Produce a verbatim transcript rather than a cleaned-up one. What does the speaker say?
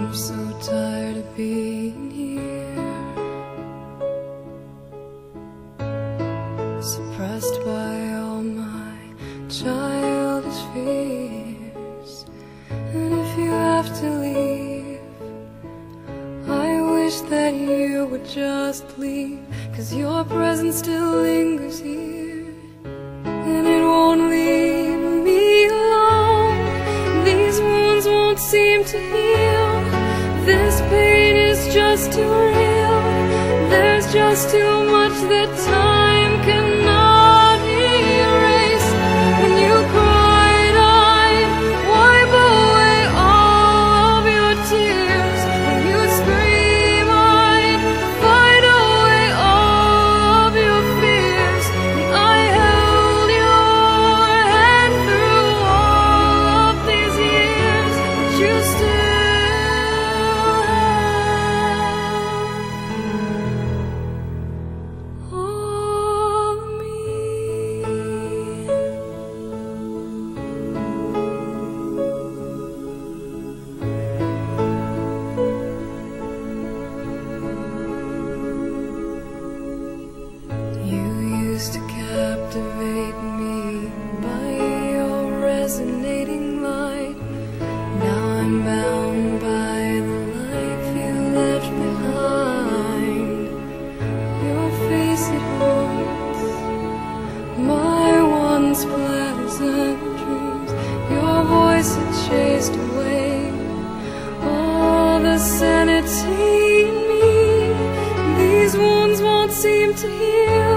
I'm so tired of being here, suppressed by all my childish fears. And if you have to leave, I wish that you would just leave, 'cause your presence still lingers here, and it won't leave me alone. These wounds won't seem to heal. This pain is just too real. There's just too much that time cannot erase. When you cried, I'd wipe away all of your tears. When you scream, I'd fight away all of your fears. And I held your hand through all of these years, but you still to captivate me by your resonating light. Now I'm bound by the life you left behind. Your face, it haunts my once pleasant dreams. Your voice, it chased away all the sanity in me. These wounds won't seem to heal.